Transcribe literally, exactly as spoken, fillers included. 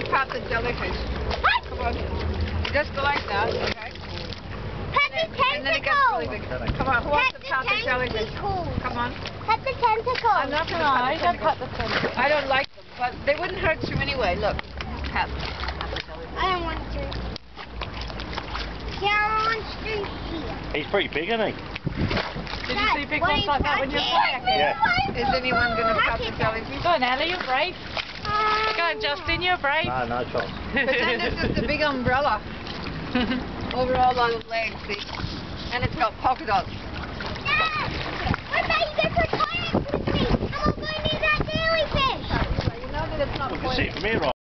to pat the jellyfish. Come on. You just go like that, okay? Pat the tentacle. And then it gets really big. Come on, who wants to pat the jellyfish? Come on. Pat the tentacle. I'm not going to No, pat the don't pat tentacle. the tentacle. I don't like them, but they wouldn't hurt you anyway. Look. Pat, pat the jellyfish. I don't want to. Yeah, on street here. He's pretty big, isn't he? Did you see big ones like that when you're kayaking? Yeah. Is anyone going to pat the jellyfish? Go on, Ellie, you're brave. Go on, Justin, you're brave. No, no chance. But then there's just a big umbrella over all those legs, see? And it's got polka dots. Dad! What about you go for kayak with me? I'm going to need that jellyfish. You know that it's not We can see it from here, right?